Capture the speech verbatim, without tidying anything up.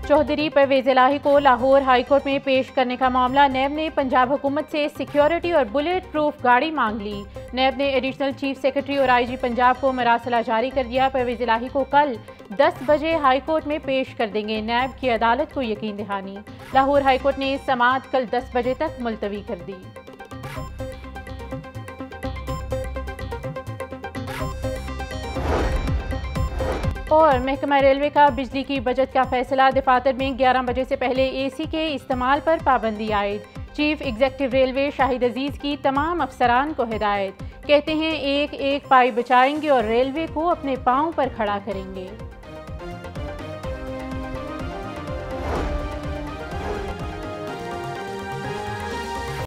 चौधरी परवेज इलाही को लाहौर हाईकोर्ट में पेश करने का मामला। नैब ने पंजाब हुकूमत से सिक्योरिटी और बुलेट प्रूफ गाड़ी मांग ली। नैब ने एडिशनल चीफ सेक्रेटरी और आईजी पंजाब को मरासला जारी कर दिया। परवेज इलाही को कल दस बजे हाईकोर्ट में पेश कर देंगे। नैब की अदालत को यकीन दहानी। लाहौर हाईकोर्ट ने समाअत कल दस बजे तक मुलतवी कर दी। और महकमा रेलवे का बिजली की बचत का फैसला। दफातर में ग्यारह बजे से पहले एसी के इस्तेमाल पर पाबंदी आयद। Chief executive railway Shahid Aziz की तमाम अफसरान को हिदायत। कहते हैं एक एक पाई बचाएंगे और रेलवे को अपने पांव पर खड़ा करेंगे।